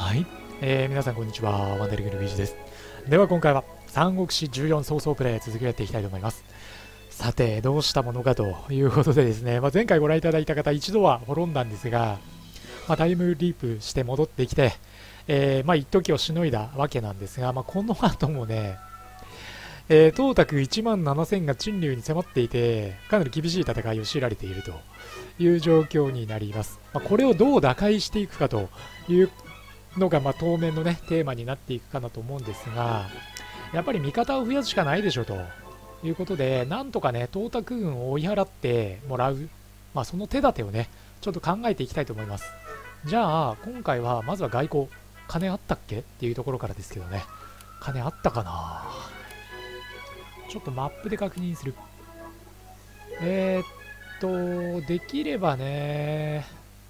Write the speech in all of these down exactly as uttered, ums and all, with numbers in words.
はい、えー、皆さんこんにちは。ワンダリングルビージです。では今回は三国志じゅうよん早々プレイ続きやっていきたいと思います。さてどうしたものかということでですね、まあ、前回ご覧いただいた方一度は滅んだんですが、まあ、タイムリープして戻ってきて、えー、まあ一時をしのいだわけなんですが、まあ、この後もね、えー、トータクいちまんななせんが陳留に迫っていて、かなり厳しい戦いを強いられているという状況になります。まあ、これをどう打開していくかというのが、まあ、当面のねテーマになっていくかなと思うんですが、やっぱり味方を増やすしかないでしょということで、なんとかね東卓軍を追い払ってもらう、まあ、その手立てをねちょっと考えていきたいと思います。じゃあ今回はまずは外交、金あったっけっていうところからですけどね。金あったかな。ちょっとマップで確認する。えー、っとできればね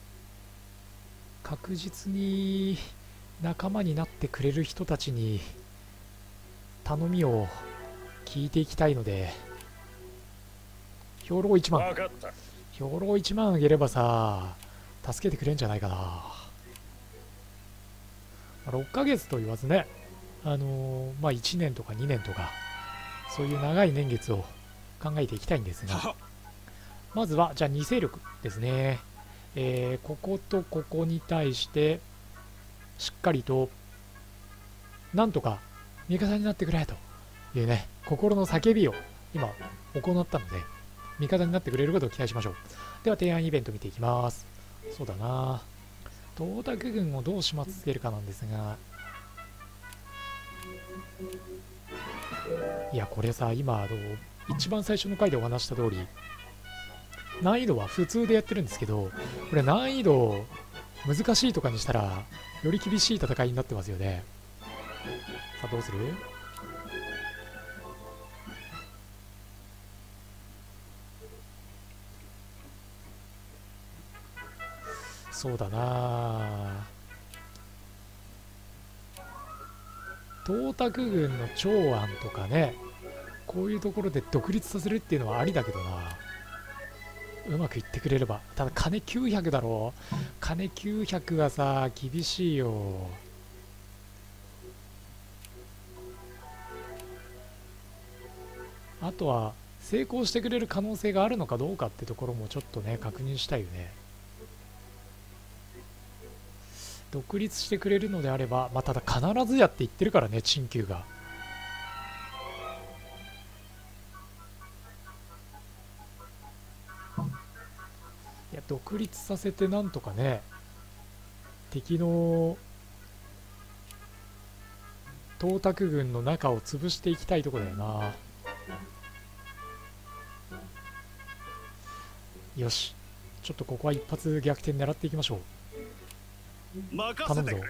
確実に仲間になってくれる人たちに頼みを聞いていきたいので、兵糧いちまん、兵糧いちまんあげればさ助けてくれんじゃないかな。ろっかげつと言わずね、あのー、まあいちねんとかにねんとかそういう長い年月を考えていきたいんですが、まずはじゃあに勢力ですね。えー、こことここに対してしっかりとなんとか味方になってくれというね心の叫びを今行ったので、味方になってくれることを期待しましょう。では提案イベント見ていきます。そうだな、東卓軍をどう始末つけるかなんですが、いやこれさ今あの一番最初の回でお話した通り難易度は普通でやってるんですけど、これ難易度難しいとかにしたらより厳しい戦いになってますよね。さあどうする？そうだな、東卓軍の長安とかね、こういうところで独立させるっていうのはありだけどな、うまくいってくれれば。ただ金きゅうひゃくだろう。金きゅうひゃくがさ厳しいよ。あとは成功してくれる可能性があるのかどうかってところもちょっとね確認したいよね。独立してくれるのであれば、まあ、ただ必ずやって言ってるからね陳旧が。いや独立させてなんとかね敵の東卓軍の中を潰していきたいとこだよな。よし、ちょっとここは一発逆転狙っていきましょう。頼むぞ。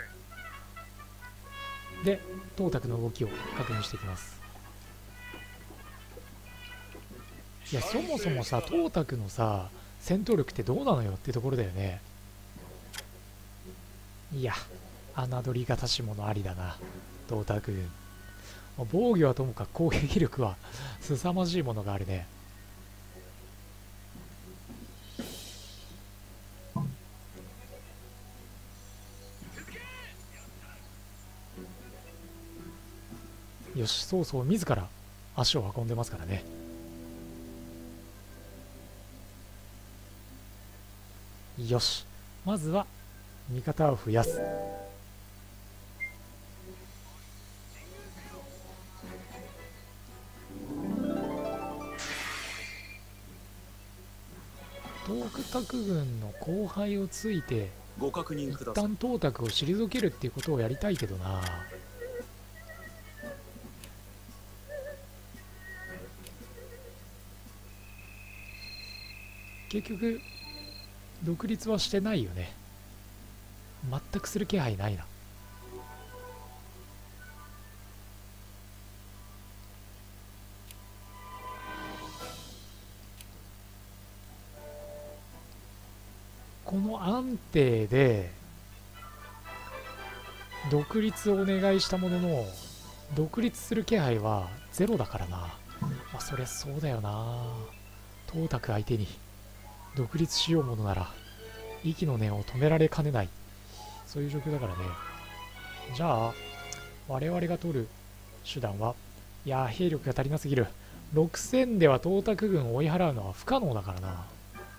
で東卓の動きを確認していきます。いやそもそもさ東卓のさ戦闘力ってどうなのよってところだよね。いや侮りがたしものありだな東卓軍。防御はともかく攻撃力は凄まじいものがあるね。よし、そうそう自ら足を運んでますからね。よし、まずは味方を増やす。東卓軍の後輩をついてご確認く一ださい。 旦東卓を退けるっていうことをやりたいけどな。結局独立はしてないよね。全くする気配ないな。この安定で独立をお願いしたものの独立する気配はゼロだからな。まあそりゃそうだよな。東卓相手に独立しようものなら息の根を止められかねない、そういう状況だからね。 じゃあ我々が取る手段は、いやー兵力が足りなすぎる。ろくせんでは東卓軍を追い払うのは不可能だからな。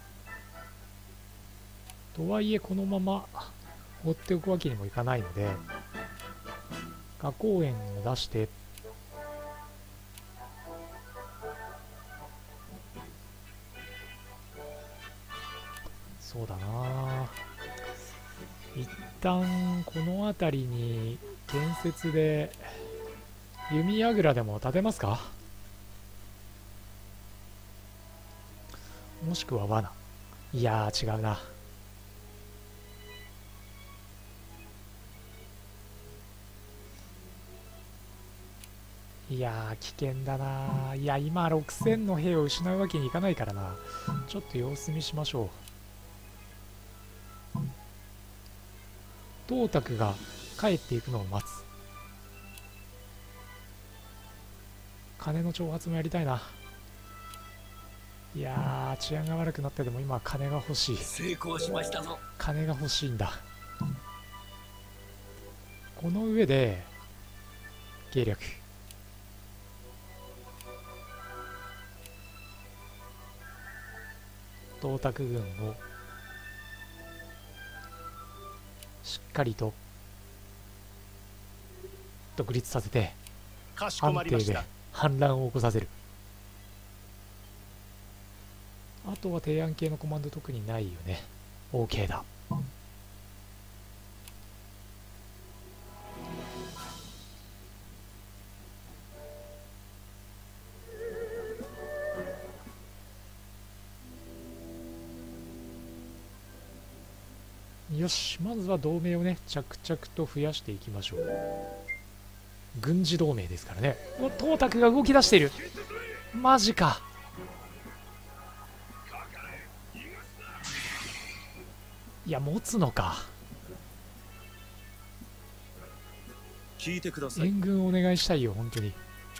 とはいえこのまま放っておくわけにもいかないので、花公園を出して、そうだな、一旦この辺りに建設で弓櫓でも建てますか、もしくは罠。いやー違うな。いやー危険だな。いや今ろくせんの兵を失うわけにいかないからな。ちょっと様子見しましょう。董卓が帰っていくのを待つ。金の挑発もやりたいな。いやー治安が悪くなってでも今は金が欲しい。 成功しましたぞ。 金が欲しいんだ。この上で計略、董卓軍をしっかりと独立させてかしこ安定でまりました。 反乱を起こさせる。あとは提案系のコマンド特にないよね。 OK だ。よし、まずは同盟をね着々と増やしていきましょう。軍事同盟ですからね。お、董卓が動き出している。マジか。いや持つのか。 聞いてください。 援軍お願いしたいよ本当に。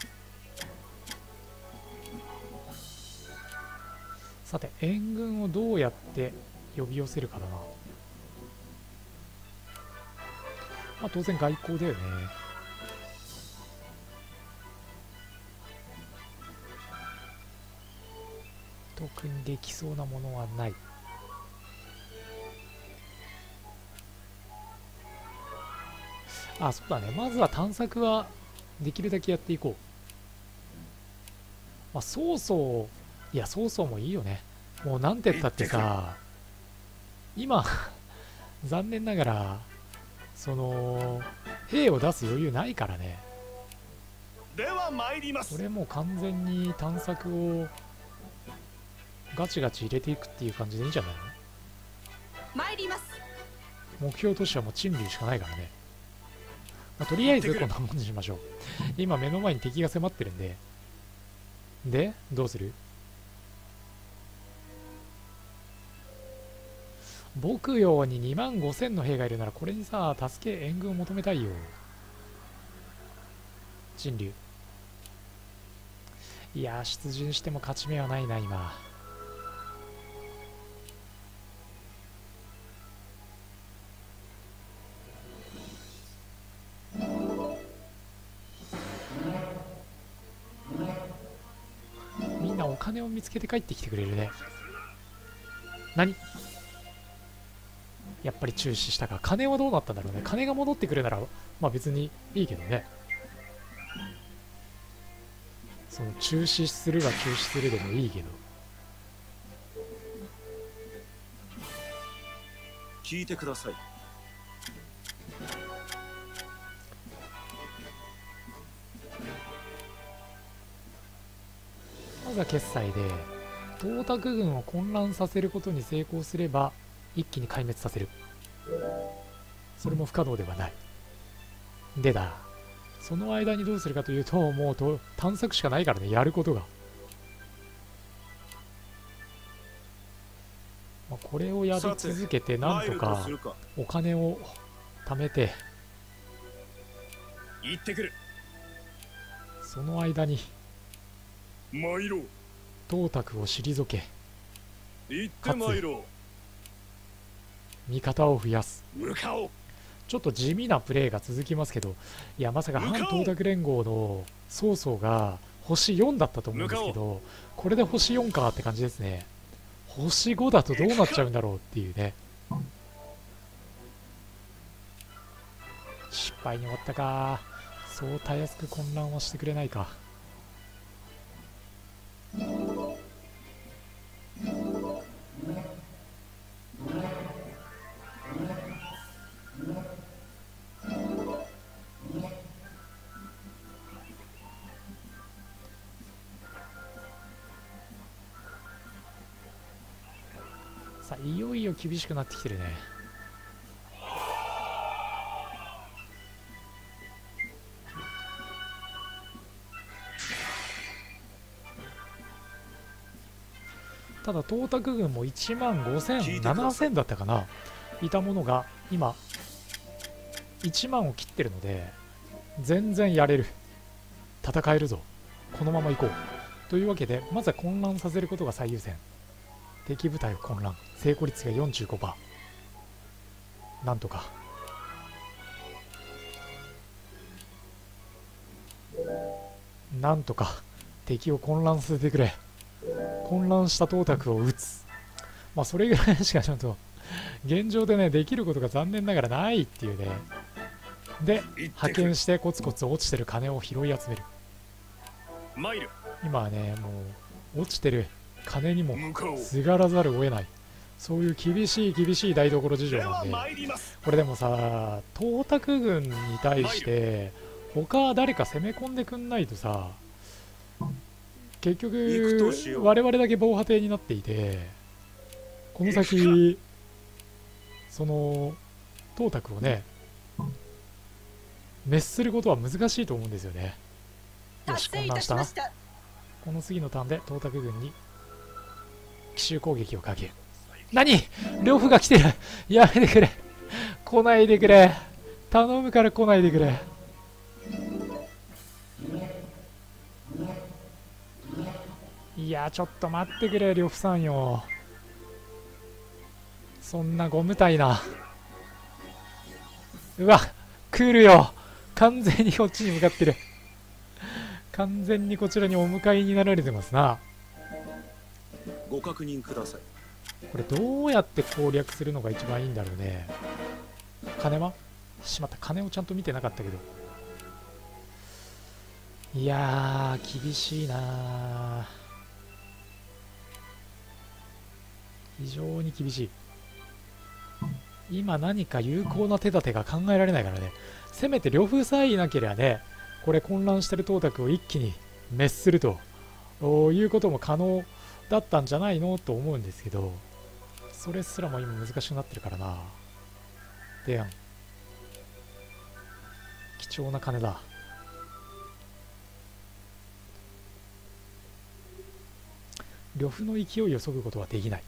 さて援軍をどうやって呼び寄せるかだな。まあ当然外交だよね。特にできそうなものはない。あ、そうだね。まずは探索はできるだけやっていこう。まあ、曹操、いや、曹操もいいよね。もうなんて言ったってさ、今、残念ながら、その、兵を出す余裕ないからね。 では参ります。 これもう完全に探索をガチガチ入れていくっていう感じでいいんじゃないの？ 参ります。 目標としてはもう陳留しかないからね。まあ、とりあえずこんなもんにしましょう。今目の前に敵が迫ってるんで。で、どうする？牧羊ににまんごせんの兵がいるならこれにさ、助け、援軍を求めたいよ。陳留。いやー、出陣しても勝ち目はないな、今。みんなお金を見つけて帰ってきてくれるね。何？やっぱり中止したか。金はどうなったんだろうね。金が戻ってくるならまあ別にいいけどね。その中止するが中止するでもいいけど。 聞いてください。 まずは決済で董卓軍を混乱させることに成功すれば一気に壊滅させる。それも不可能ではない。でだ、その間にどうするかというと、もうと探索しかないからね、やることが。まあ、これをやり続けてなんとかお金を貯めて、 行ってくる。 その間に参ろう。 董卓を退け、 行って参ろ味方を増やす。 う。向かおう。 ちょっと地味なプレーが続きますけど、いやまさか反東卓連合の曹操が星よんだったと思うんですけど、これで星よんかって感じですね。星ごだとどうなっちゃうんだろうっていうね。失敗に終わったか。そうたやすく混乱はしてくれないか。さあいよいよ厳しくなってきてるね。ただ東卓軍もいちまんごせん、ななせんだったかな、いたものが今いちまんを切ってるので、全然やれる、戦えるぞ、このまま行こうというわけで、まずは混乱させることが最優先。敵部隊を混乱、成功率が よんじゅうごパーセント、 なんとかなんとか敵を混乱させてくれ。混乱した東卓を撃つ。まあそれぐらいしかちょっと現状でねできることが残念ながらないっていうね。で派遣してコツコツ落ちてる金を拾い集める。今はねもう落ちてる金にもすがらざるを得ない、そういう厳しい厳しい台所事情なんで。これでもさ、東卓軍に対して他誰か攻め込んでくんないとさ、結局我々だけ防波堤になっていて、この先その東卓をね滅することは難しいと思うんですよね。よし混乱したな。この次のターンで東卓軍に奇襲攻撃をかける。何、呂布が来てる、やめてくれ、来ないでくれ、頼むから来ないでくれ。いやちょっと待ってくれ呂布さんよ、そんなご無体な。うわ来るよ、完全にこっちに向かってる、完全にこちらにお迎えになられてますな。 ご確認ください。 これどうやって攻略するのが一番いいんだろうね。金はしまった、金をちゃんと見てなかったけど。いやー厳しいな、非常に厳しい。今何か有効な手立てが考えられないからね。せめて呂布さえいなければね、これ混乱してる東卓を一気に滅するということも可能だったんじゃないのと思うんですけど、それすらも今難しくなってるからな。でやん、貴重な金だ。呂布の勢いを削ぐことはできない。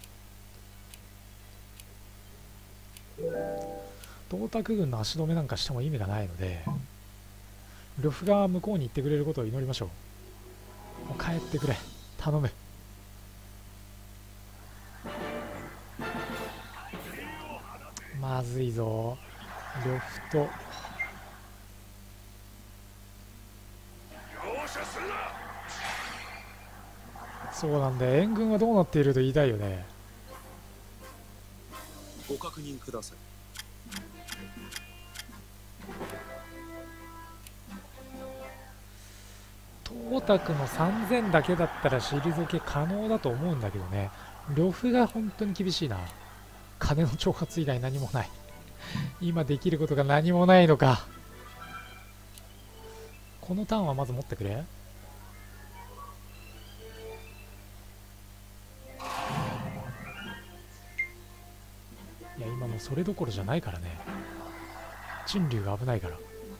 東卓軍の足止めなんかしても意味がないので、呂布が向こうに行ってくれることを祈りましょう。もう帰ってくれ、頼む。まずいぞ呂布と。そうなんだよ、援軍はどうなっていると言いたいよね。 ご確認ください。 東卓のさんぜんだけだったら退け可能だと思うんだけどね。呂布が本当に厳しいな。金の挑発以外何もない。今できることが何もないのか。このターンはまず持ってくれ。いや今もうそれどころじゃないからね。陳竜が危ないから。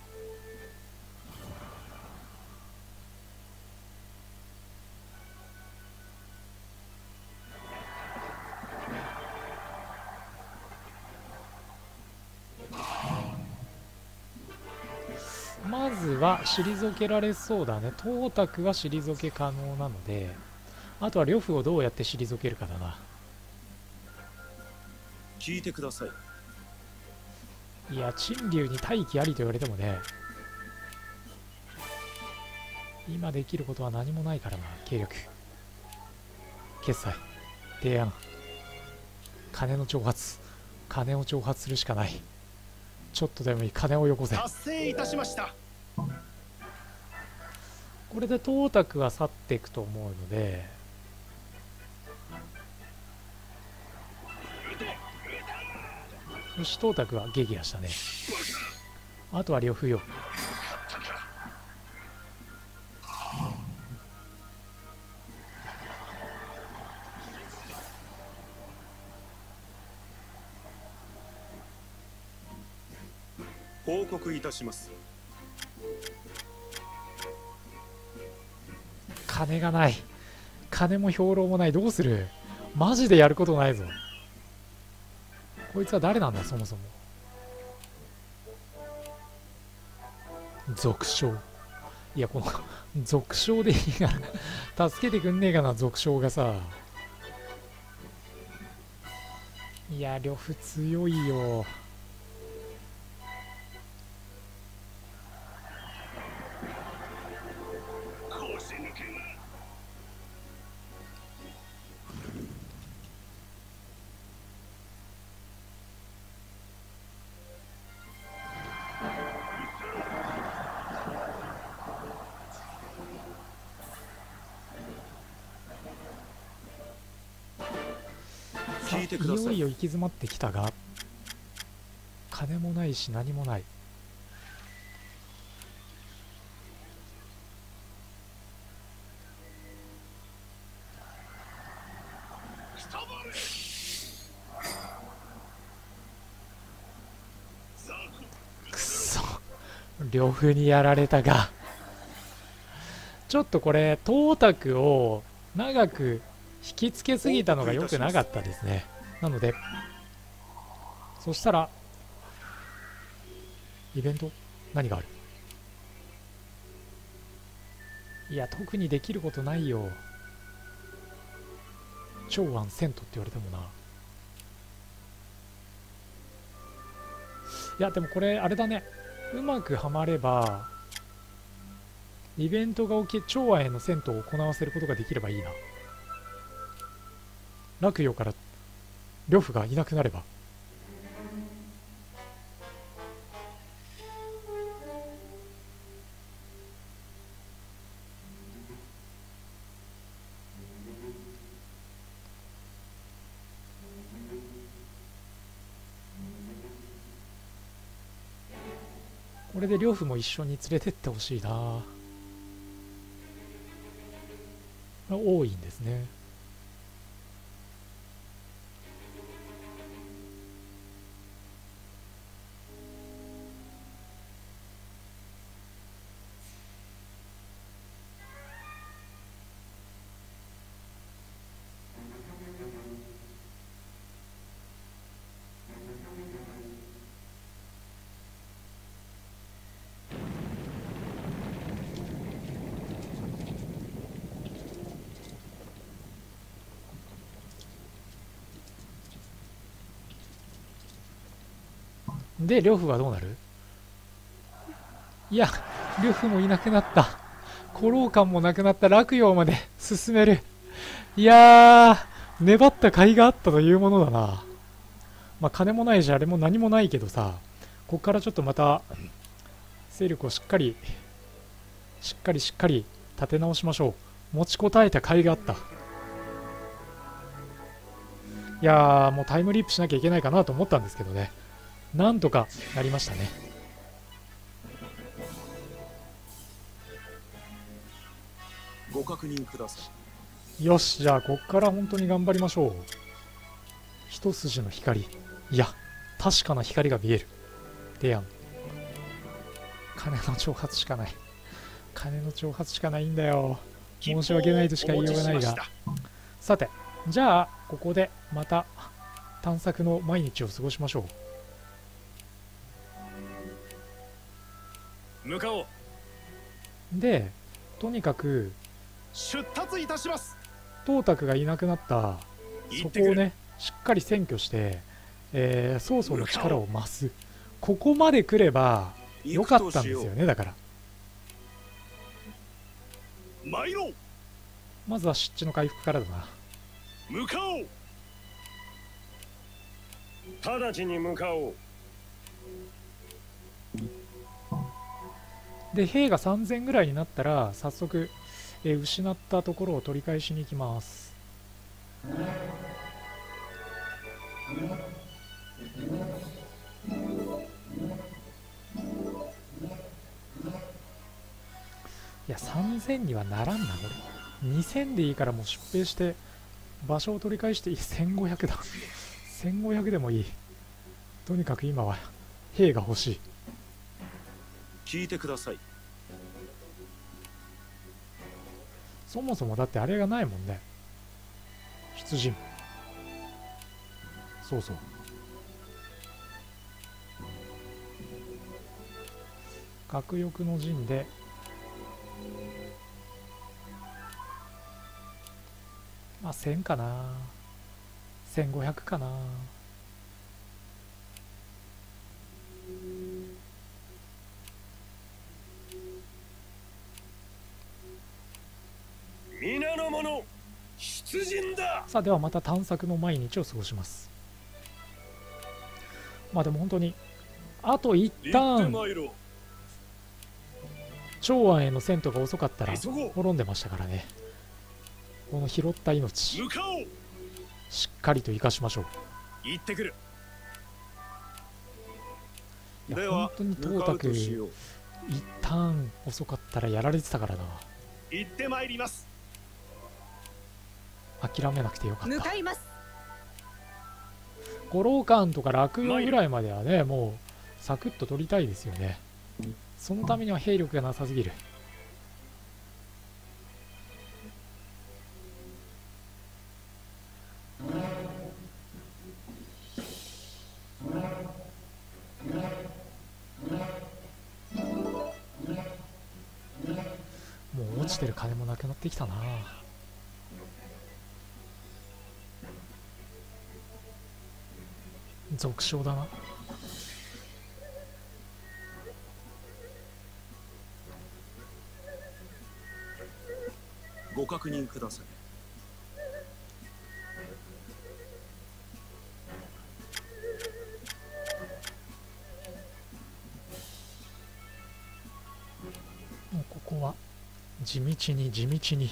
まずは退けられそうだね。東卓は退け可能なので、あとは呂布をどうやって退けるかだな。 聞いてください。 いや、陳竜に大気ありと言われてもね、今できることは何もないからな。軽力、決済、提案、金の挑発、金を挑発するしかない。ちょっとでもいい、金をよこせ。 達成いたしました。 これでトータクは去っていくと思うので、よし、トータクは撃破したね。あとは呂布よ。 報告いたします。 金がない。金も兵糧もない。どうする？マジでやることないぞ。こいつは誰なんだ、そもそも。俗称。いや、この俗称でいいから助けてくんねえかな、俗称がさ。いや、呂布強いよ。 聞いてください。 いよいよ行き詰まってきたが、金もないし何もない。くそ、呂布にやられたが。ちょっとこれトータクを長く引きつけすぎたのが良くなかったですね。なのでそしたらイベント何がある？いや、特にできることないよ。長安セントって言われてもな。いや、でもこれあれだね、うまくはまればイベントが起き、長安への銭湯を行わせることができればいいな。洛陽から呂布がいなくなれば。これで呂布も一緒に連れてってほしいな。多いんですね。で、呂布はどうなる？いや、呂布もいなくなった。古老館もなくなった。洛陽まで進める。いやー、粘った甲斐があったというものだな。まあ、金もないし、あれも何もないけどさ、こっからちょっとまた、勢力をしっかり、しっかりしっかり立て直しましょう。持ちこたえた甲斐があった。いやー、もうタイムリープしなきゃいけないかなと思ったんですけどね。なんとかなりましたね。 ご確認ください。よし、じゃあこっから本当に頑張りましょう。一筋の光。いや、確かな光が見える。提案。金の挑発しかない。金の挑発しかないんだよ。申し訳ないとしか言いようがないが。さて、じゃあここでまた探索の毎日を過ごしましょう。 向かおう。 で、とにかく出立いたします。 トータクがいなくなったそこをね、しっかり占拠して、えー、曹操の力を増す。 ここまで来ればよかったんですよね。だから参ろう。 まずは湿地の回復からだな。 向かおう。 直ちに向かおう。 で兵がさんぜんぐらいになったら早速、えー失ったところを取り返しに行きます。いやさんぜんにはならんな。これにせんでいいからもう出兵して場所を取り返していい。せんごひゃくだせんごひゃくでもいい。とにかく今は兵が欲しい。 聞いてください。 そもそもだってあれがないもんね。出陣。そうそう。核翼の陣でまあせんかな。せんごひゃくかな。 皆の者出陣だ。 さあではまた探索の毎日を過ごします。まあでも本当にあと一行って旦参ろう。 長安への戦闘が遅かったら急ごう。 滅んでましたからね。この拾った命向かおう。 しっかりと生かしましょう。 行ってくる。 いやでは本当にト向かータクうとしよう。 一旦遅かったらやられてたからな。 行ってまいります。 諦めなくてよかった向か。います。 五郎館とか落葉ぐらいまではねもうサクッと取りたいですよね。そのためには兵力がなさすぎる。もう落ちてる金もなくなってきたな。続賞だな。 ご確認ください。 もうここは地道に地道に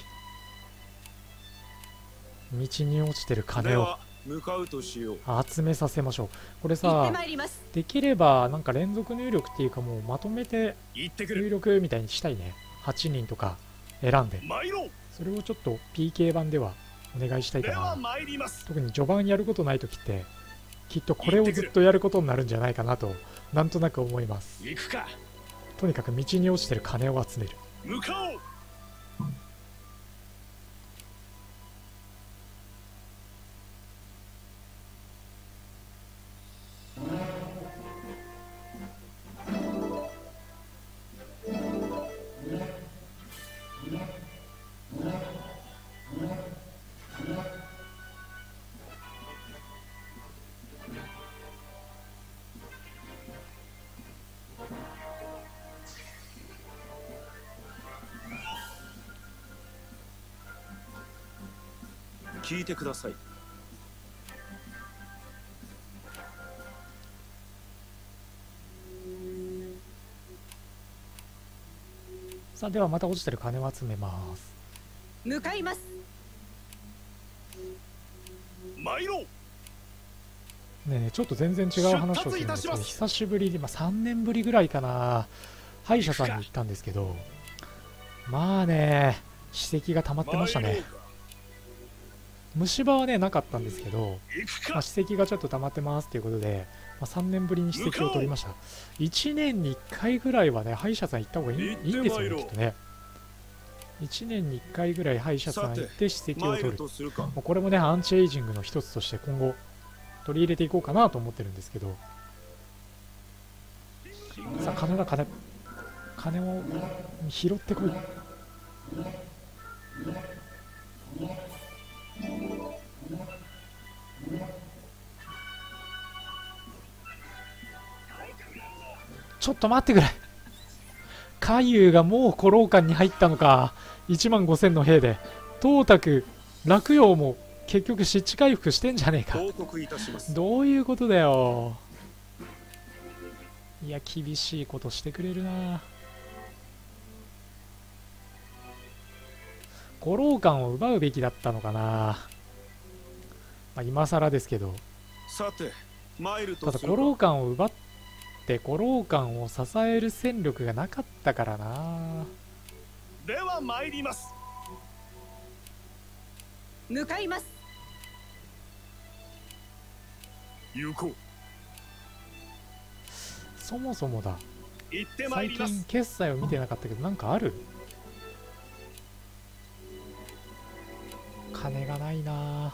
道に落ちてる金をでは向かうとしよう。 集めさせましょう。これ行ってさまいります。 できればなんか連続入力っていうかもうまとめて入行ってくる。 力みたいにしたいね。はちにんとか選んで参ろう。 それをちょっと ピーケー 版ではお願いしたいかではな。 参ります。 特に序盤やることない時ってきっとこれをずっとやることになるんじゃないかなとなんとなく思います。 行くか。 とにかく道に落ちてる金を集める。 向かおう。聞いてください。 さあではまた落ちてる金を集めます。 向かいます。 参ろう。 ねえねえちょっと全然違う話をするんですけど、 出立いたします久しぶりに、まあ、さんねんぶりぐらいかな歯医者さんに行ったんですけど、まあね歯石が溜まってましたね。虫歯はねなかったんですけど、 行くか。 まあ、歯石がちょっと溜まってますっていうことで、まあ、さんねんぶりに歯石を取りました。いちねんにいっかいぐらいはね歯医者さん行った方がいい、 行っていいんですよね参ろうきっとね。いちねんにいっかいぐらい歯医者さん行って歯石を参る取る。 とするか。 もうこれもねアンチエイジングの一つとして今後取り入れていこうかなと思ってるんですけど、さあ金だ金金を拾ってこい。 ちょっと待ってくれ。海遊がもう古老館に入ったのか。いちまんごせんの兵で。東卓、洛陽も結局湿地回復してんじゃねえか。 報告いたします。 どういうことだよ。いや、厳しいことしてくれるな。古老館を奪うべきだったのかな。まあ、今更ですけど。 さて参るとただするか。 古老館を奪って古老館を支える戦力がなかったからな。 では参ります。 向かいます。 行こう。 そもそもだ、 行って参最ります。 近決済を見てなかったけどなんかある？金がないな。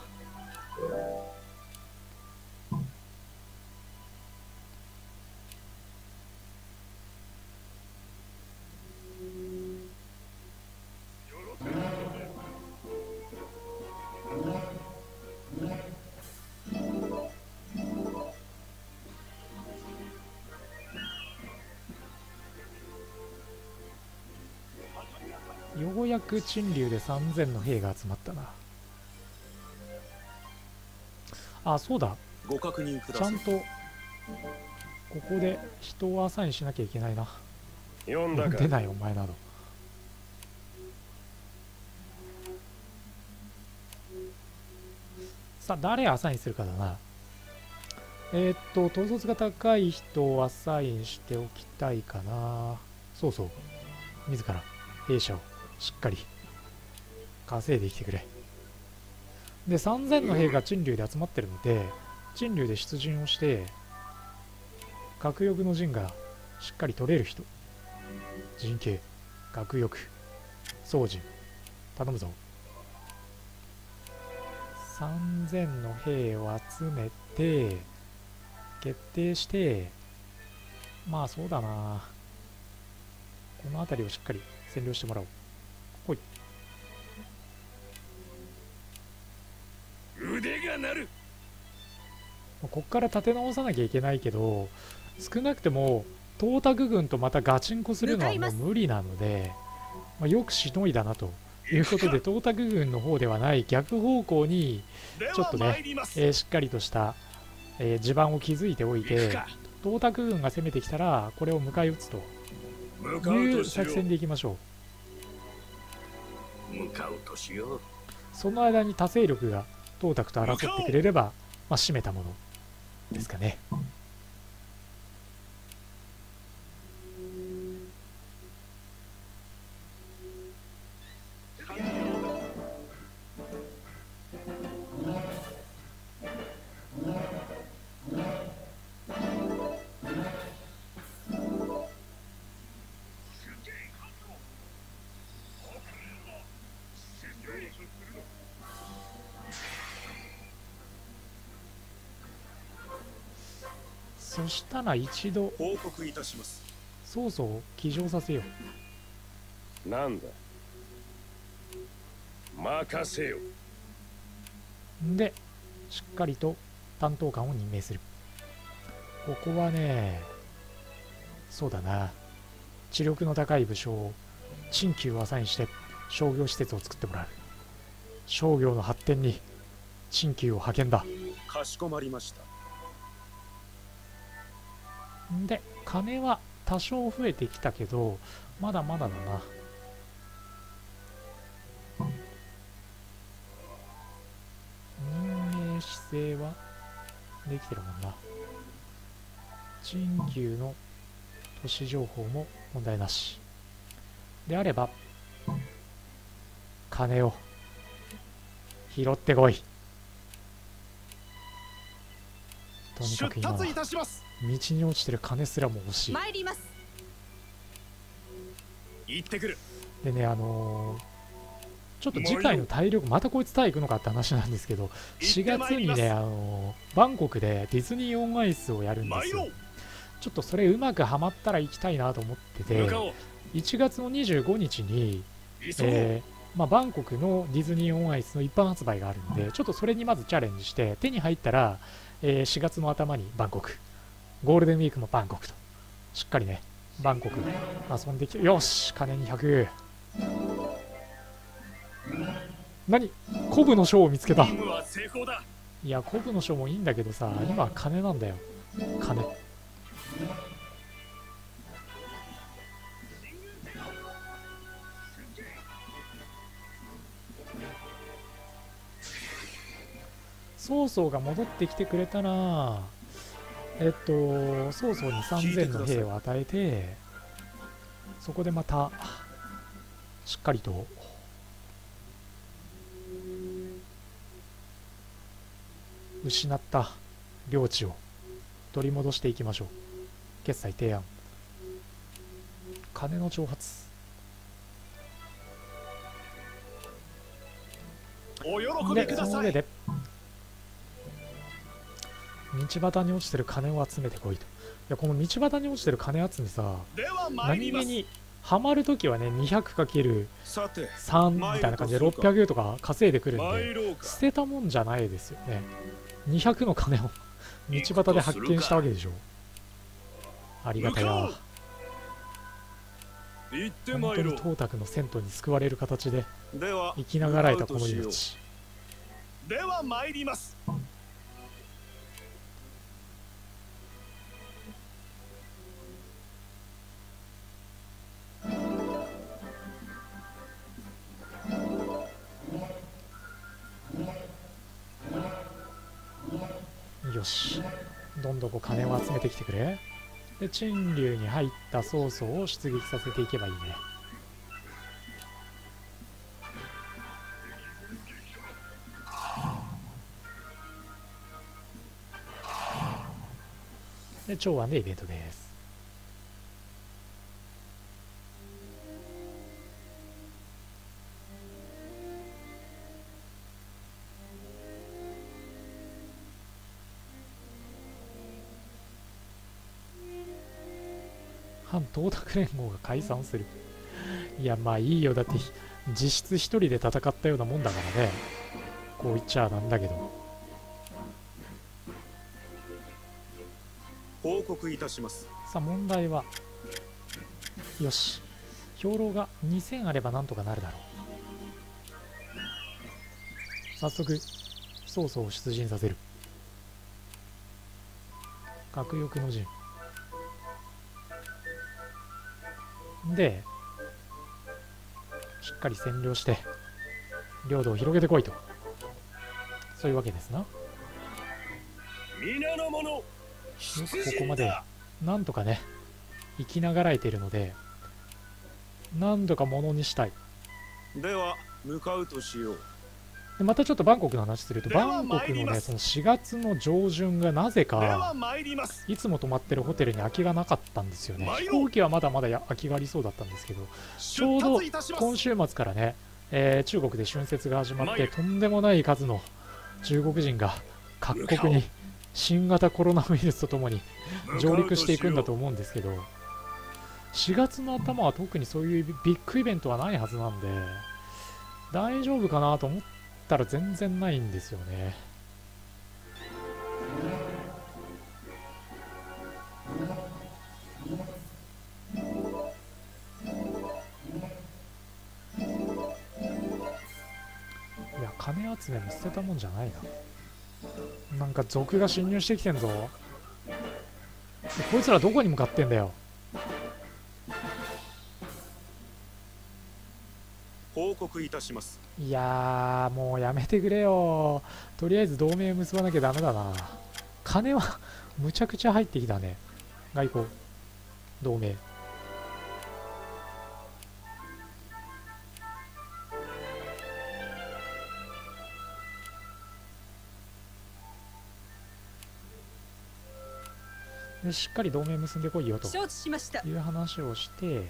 ようやく陳留でさんぜんの兵が集まったな。あ、そうだ、 ご確認ください。 ちゃんとここで人をアサインしなきゃいけないな。 読んだか。 出ないお前など。さあ誰アサインするかだな。えー、っと統率が高い人をアサインしておきたいかな。そうそう、自ら兵舎をしっかり稼いできてくれ。でさんぜんの兵が陳留で集まってるので、陳留で出陣をして学翼の陣がしっかり取れる人、陣形、学翼、総陣頼むぞ。さんぜんの兵を集めて決定して、まあそうだな、この辺りをしっかり占領してもらおう。ほい。 腕が鳴る。 こっから立て直さなきゃいけないけど、少なくても東卓軍とまたガチンコするのはもう無理なので、まあ、よくしのいだなということで、東卓軍の方ではない逆方向にちょっとね、えーしっかりとした、えー地盤を築いておいて、東卓軍が攻めてきたらこれを迎え撃つと向かういうとしよ作戦でいきましょう。 う。向かうとしよう。 その間に他勢力が東卓と争ってくれれば、まあ、締めたものですかね。そしたら一度報告いたします。 曹操を騎乗させよう。 なんだ。任せよ。 でしっかりと担当官を任命する。ここはね、そうだな、知力の高い武将を陳旧をアサインして商業施設を作ってもらう。商業の発展に陳旧を派遣だ。 かしこまりました。 で金は多少増えてきたけどまだまだだな。民営姿勢はできてるもんな。陳旧の都市情報も問題なしであれば、金を拾ってこい。とにかく出今は立いたします。 道に落ちてる金すらも欲しい。 参ります。 行ってくる。 でね、あのーちょっと次回の体力、またこいつタイ行くのかって話なんですけど、しがつにね、あのーバンコクでディズニーオンアイスをやるんですよ。ちょっとそれうまくはまったら行きたいなと思ってて、 向かおう。 いちがつのにじゅうごにちに、 急ごう。 えーまあ、バンコクのディズニーオンアイスの一般発売があるんで、ちょっとそれにまずチャレンジして、手に入ったら、えーしがつの頭にバンコク、ゴールデンウィークもバンコクとしっかりねバンコク遊んできて、よし金にひゃく。何コブの賞を見つけた。 任務は成功だ。 いやコブの賞もいいんだけどさ、今は金なんだよ、金。曹操が戻ってきてくれたら、えっと曹操にさんぜんの兵を与えて、そこでまたしっかりと失った領地を取り戻していきましょう。決済提案、金の挑発。 お喜びでください。 その上で道端に落ちてる金を集めてこいと。いやこの道端に落ちてる金集めさ、 では参ります。 何気にハマるときはね にひゃくかけるさてさん みたいな感じでろっぴゃくとか稼いでくるんで、 参ろうか。 捨てたもんじゃないですよね。にひゃくの金を道端で発見したわけでしょ。ありがたや。 行って本当に参ろう。 東卓の銭湯に救われる形ででは生きながらえたこの向かうと命。 では参ります。 よし、どんどんこう金を集めてきてくれ。で陳留に入った曹操を出撃させていけばいいね。で長安でイベントです。反東卓連合が解散する。いやまあいいよ、だって実質一人で戦ったようなもんだからね、こう言っちゃなんだけど。 報告いたします。 さあ問題は、よし兵糧がにせんあればなんとかなるだろう。早速曹操を出陣させる。核翼の陣でしっかり占領して領土を広げてこいと、そういうわけですな。よ皆の者、 くここまでなんとかね生きながらえているので、何度かものにしたい。 では向かうとしよう。 でまたちょっとバンコクの話すると、 ではバンコク参りますのねそのしがつの上旬がなぜではか参ります。 いつも泊まってるホテルに空きがなかったんですよね。飛参ろう行機はまだまだや空きがありそうだったんですけど、ち出ょうど発いたします。 今週末からね、えー中国で春節が始まって、とんでもない数の中国人が各国に新型コロナウイルスとともに上陸していくんだと思うんですけど、しがつの頭は特にそういうビッグイベントはないはずなんで大丈夫かなと思ったら全然ないんですよね。いや金集めも捨てたもんじゃないな。なんか賊が侵入してきてんぞ。こいつらどこに向かってんだよ。 報告いたします。 いやーもうやめてくれよ。とりあえず同盟結ばなきゃダメだな。金はむちゃくちゃ入ってきたね。外交同盟。でしっかり同盟結んでこいよと承知しました。 いう話をして、い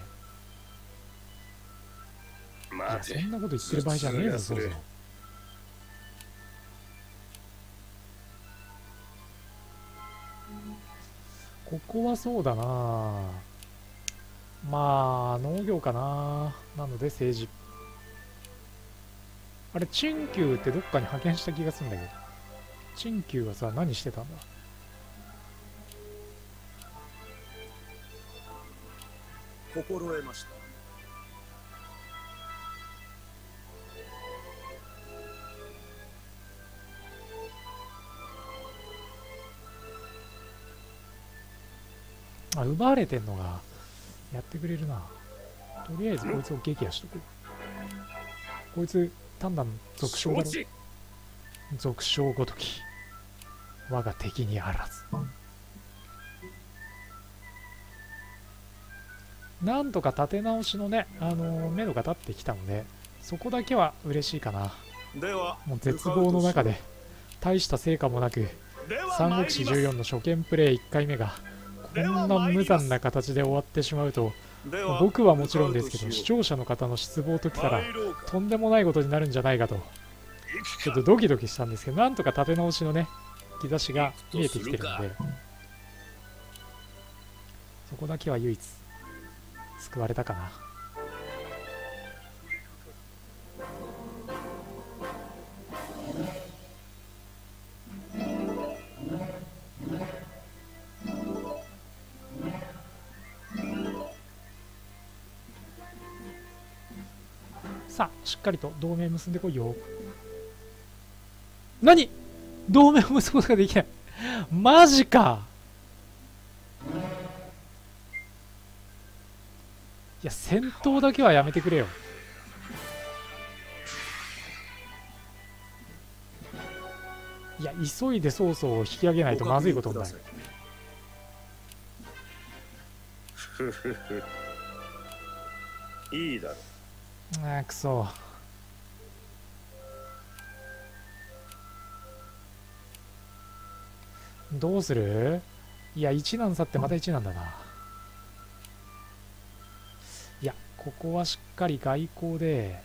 や待て。 そんなこと言ってる場合じゃねえぞ。 それそうそう。ここはそうだな、まあ農業かな。なので政治。あれ陳旧ってどっかに派遣した気がするんだけど、陳旧はさ何してたんだ。 心得ました。 あ、奪われてんのがやってくれるな。とりあえずこいつを撃破しとこう。こいつ単なる俗称だろ。俗称ごとき我が敵にあらず。なんとか立て直しのね、あのー、目処が立ってきたので、そこだけは嬉しいかな。 ではもう絶望の中で大した成果もなく、三国志じゅうよんの初見プレイいっかいめがこんな無残な形で終わってしまうと、僕はもちろんですけど、視聴者の方の失望ときたらとんでもないことになるんじゃないかと、ちょっとドキドキしたんですけど、なんとか立て直しのね、兆しが見えてきてるんで、そこだけは唯一救われたかな。さあ、しっかりと同盟結んでこいよ。何？同盟を結ぶことができない。マジか。いや、戦闘だけはやめてくれよ。いや、急いで曹操を引き上げないとまずいことになる。 ふふふ。いいだろう。 あーくそ。どうする？いや、一難去ってまた一難だな。いや、ここはしっかり外交で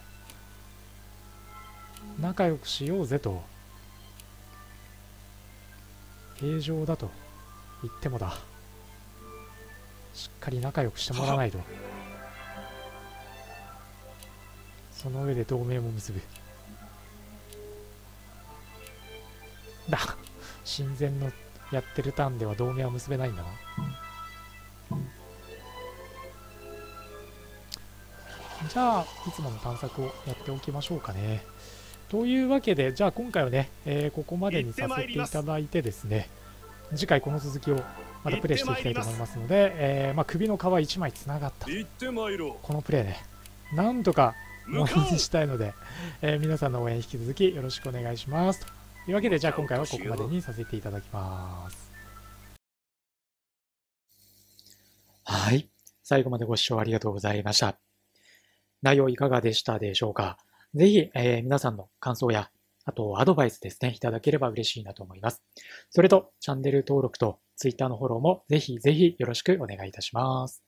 仲良くしようぜと。平常だと言ってもだ。しっかり仲良くしてもらわないと。その上で同盟も結ぶ。だ、親善のやってるターンでは同盟は結べないんだな。じゃあ、いつもの探索をやっておきましょうかね。というわけで、じゃあ今回はね、えー、ここまでにさせていただいてですね、次回この続きをまたプレイしていきたいと思いますので、えー、まあ首の皮いちまいつながったこのプレイね、なんとかものにしたいので、えー、皆さんの応援引き続きよろしくお願いします。というわけで、じゃあ今回はここまでにさせていただきます。はい。最後までご視聴ありがとうございました。内容いかがでしたでしょうか。ぜひ、えー、皆さんの感想や、あとアドバイスですね、いただければ嬉しいなと思います。それと、チャンネル登録と Twitter のフォローもぜひぜひよろしくお願いいたします。